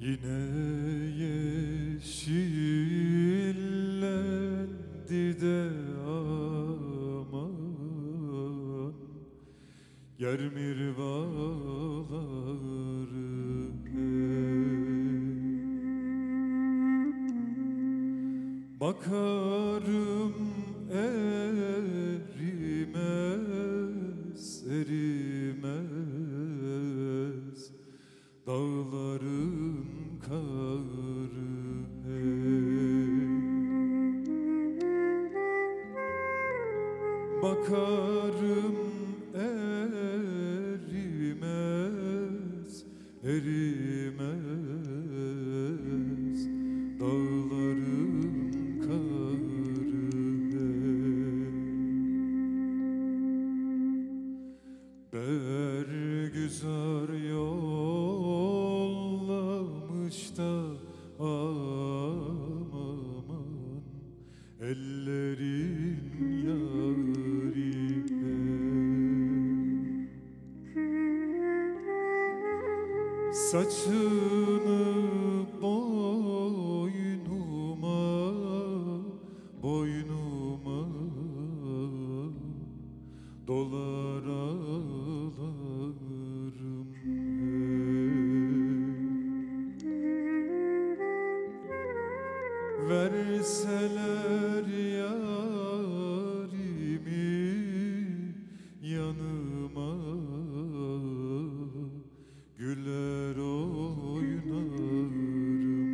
Yine yeşillendi de aman germirvaları bakarım erimez, erimez dağların karı bakarım erimez, erimez dağların karı Bergüzar yollamış da aman ellerin yarine saçını boynuma, boynuma dolar ağlarım verseler yarimi yanıma güler oynarım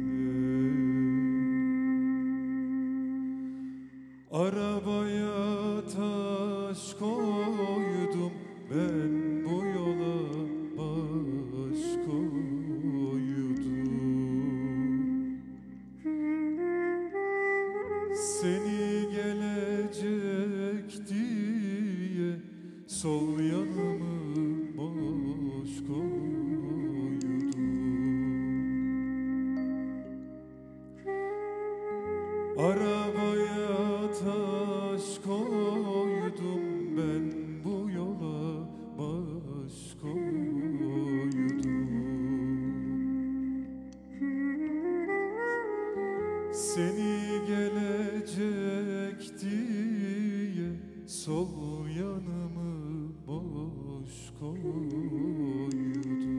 arabaya taş koydum ben bu yola baş koydum seni gelecek diye sol yanımı boş koydum arabaya taş koydum ben bu yola baş koydum seni gelecek diye sol yanımı boş koydum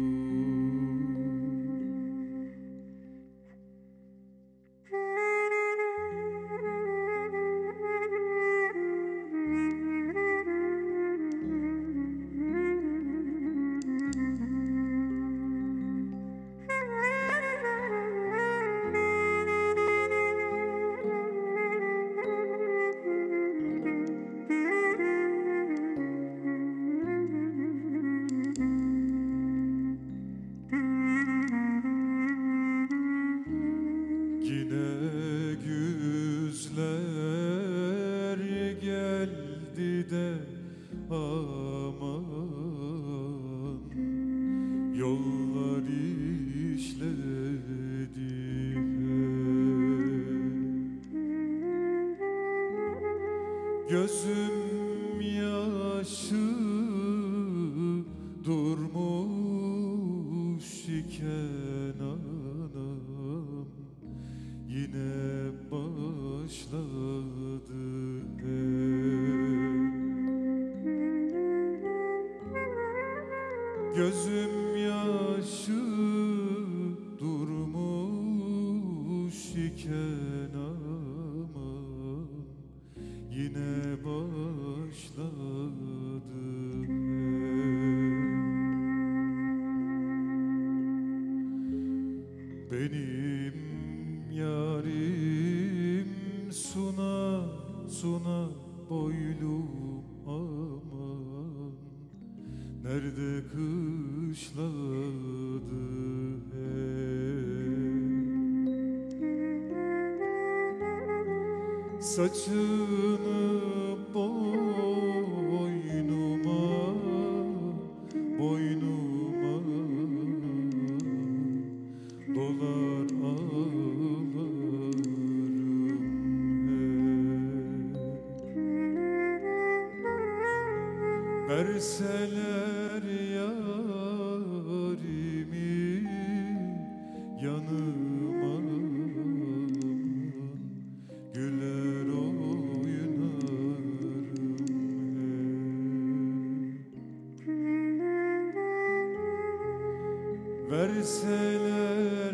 Yine güzler geldi de aman yollar işledi gözüm yaşı durmuş iken anam yine başladı gözüm yaşı durmuş iken aman yine başladı benim yarim suna suna boylum aman nerede kışladı saçını boynuma, boynuma dolar ağlarım verseler yarimi yanıma güler oynarım. Verseler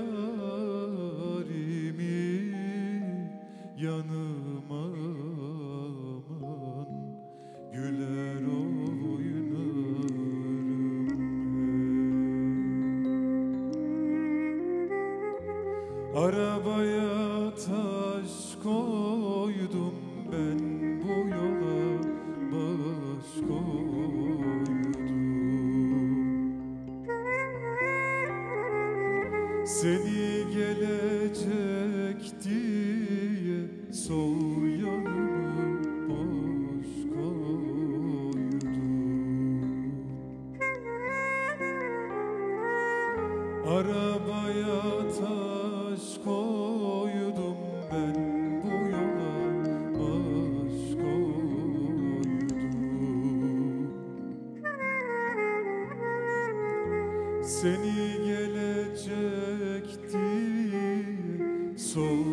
yarimi yanıma güler oynarım. Arabaya taş koydum ben, bu yola baş koydum. Seni gelecek diye sol yanımı boş koydum. Arabaya taş koydum ben, bu yola baş koydum. Seni gelecek diye sol